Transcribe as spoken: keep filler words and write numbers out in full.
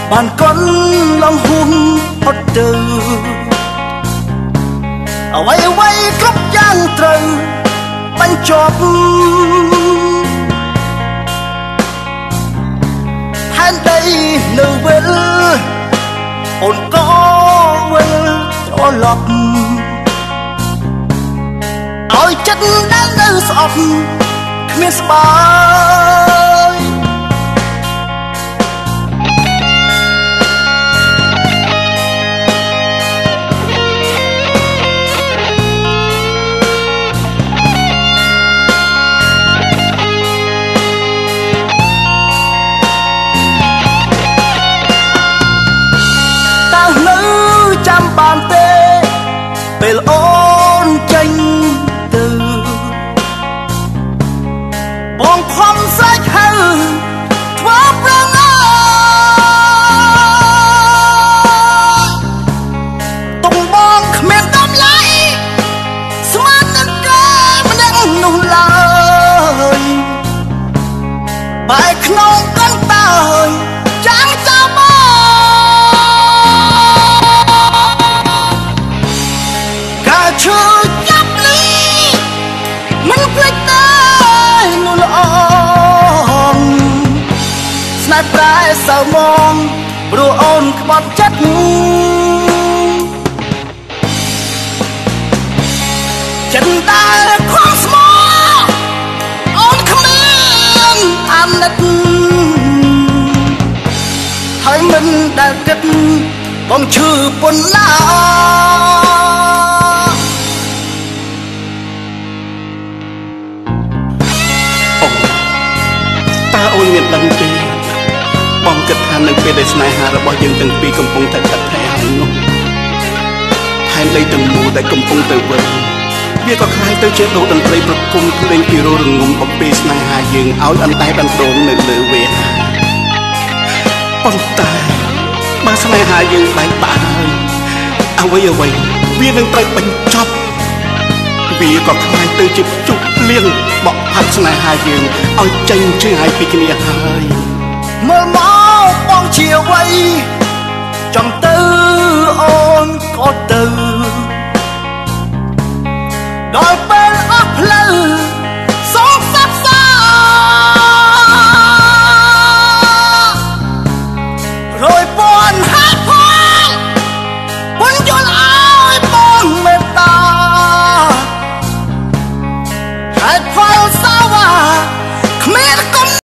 បានកូនលំហួងផុតទៅអ្វីអ្វីគ្រប់យ៉ាងត្រូវបញ្ចប់ផែនដីនៅវិលអូនក៏វិលត្រឡប់ឲ្យចិត្តដែលនៅស្អប់គ្មានស្បើយចាំបានទេពេលអូនចេញទៅបងខំស្រែកហៅធ្វើប្រងើតុងបងគ្មានដំឡៃស្មាននឹងគេម្នាក់នោះឡើយបែកក្នុងកន្តើយចាំងចាំឈឺចាប់លីមិនភ្លេចទេនោះល្អស្នេហ៍ប្រែសៅមងព្រោះអូនក្បត់ចិត្តចិត្តដែលខំស្មោអូនគ្មានអាណិតហើយមិនដែលគិតបងឈឺប៉ុណ្ណាអូនមានដឹងទេបងគិតថានៅពេលដែលស្នេហារបស់យើងទាំងពីរកំពុងតែទឹកថែហើយនោះផែនដីទាំងមូលដែលកំពុងតែវិលវាក៏คล้ายទៅជាដូរតន្ត្រីប្រគំភ្លេងពីរោរងំអំពីស្នេហាយើងឲ្យអណ្ដែតដណ្ដងនៅលើវេហាប៉ុន្តែបើស្នេហាយើងបែកបាក់ហើយអ្វីអ្វីវានឹងត្រូវបញ្ចប់វាក៏คล้ายទៅជាជុកលៀងបក់ផាត់ស្នេហាយើងឲ្យចេញឆ្ងាយពីគ្នាហើយមើលមកបងជាអ្វីចាំទៅអូនក៏ទៅដល់ពេលអស់ផ្លូវ